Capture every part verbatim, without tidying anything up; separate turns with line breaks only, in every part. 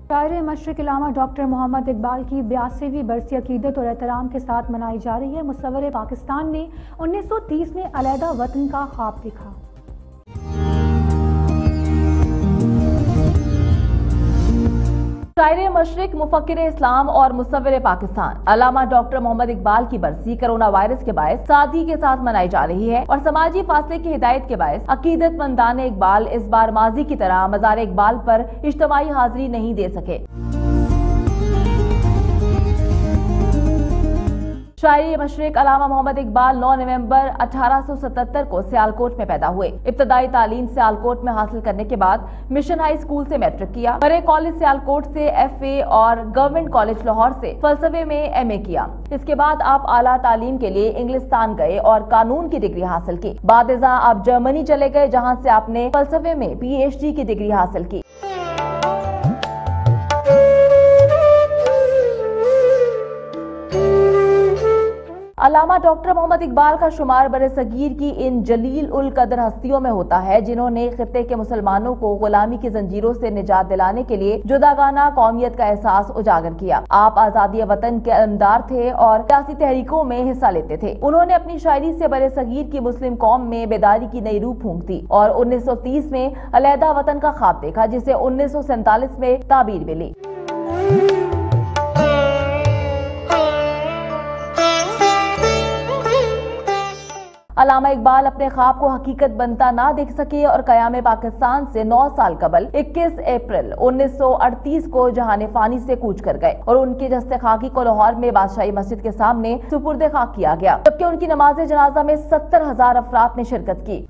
شاعر مشرق علامہ ڈاکٹر محمد اقبال کی بیاسویں برسی عقیدت اور احترام کے ساتھ منائی جا رہی ہے۔ مصور پاکستان نے انیس سو تیس میں علیحدہ وطن کا خواب دیکھا۔
شاعر مشرق، مفکر اسلام اور مصور پاکستان علامہ ڈاکٹر محمد اقبال کی برسی کرونا وائرس کے باعث سادگی کے ساتھ منائی جا رہی ہے اور سماجی فاصلے کی ہدایت کے باعث عقیدت مندان اقبال اس بار ماضی کی طرح مزار اقبال پر اجتماعی حاضری نہیں دے سکے۔ شاعر مشرق علامہ محمد اقبال نو نومبر اٹھارہ سو ستتر کو سیالکوٹ میں پیدا ہوئے۔ ابتدائی تعلیم سیالکوٹ میں حاصل کرنے کے بعد مشن ہائی اسکول سے میٹرک کیا۔ برے کالج سیالکوٹ سے ایف اے اور گورنمنٹ کالج لاہور سے فلسفے میں ایم اے کیا۔ اس کے بعد آپ اعلیٰ تعلیم کے لیے انگلستان گئے اور قانون کی ڈگری حاصل کی۔ بعد ازاں آپ جرمنی چلے گئے جہاں سے آپ نے فلسفے میں پی ایچ ڈی کی ڈگری حاصل کی۔ علامہ ڈاکٹر محمد اقبال کا شمار برصغیر کی ان جلیل القدر ہستیوں میں ہوتا ہے جنہوں نے خطے کے مسلمانوں کو غلامی کی زنجیروں سے نجات دلانے کے لیے جداگانہ قومیت کا احساس اجاگر کیا۔ آپ آزادی وطن کے علمدار تھے اور سیاسی تحریکوں میں حصہ لیتے تھے۔ انہوں نے اپنی شاعری سے برصغیر کی مسلم قوم میں بیداری کی نئی روح پھونک دی اور انیس سو تیس میں علیحدہ وطن کا خواب دیکھا جسے انیس سو سینتالیس میں تعبیر ملی۔ علامہ اقبال اپنے خواب کو حقیقت بنتا نہ دیکھ سکے اور قیام پاکستان سے نو سال قبل اکیس اپریل انیس سو اڑتیس کو جہان فانی سے کوچ کر گئے اور ان کی جسد خاکی کو لاہور میں بادشاہی مسجد کے سامنے سپرد خاک کیا گیا، جبکہ ان کی نماز جنازہ میں ستر ہزار افراد نے شرکت کی۔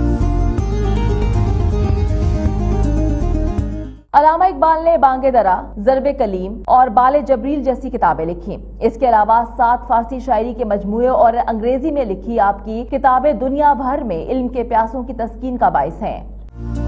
علامہ اقبال نے بانگ درا، ضرب کلیم اور بال جبریل جیسی کتابیں لکھی۔ اس کے علاوہ سات فارسی شاعری کے مجموعے اور انگریزی میں لکھی آپ کی کتابیں دنیا بھر میں علم کے پیاسوں کی تسکین کا باعث ہیں۔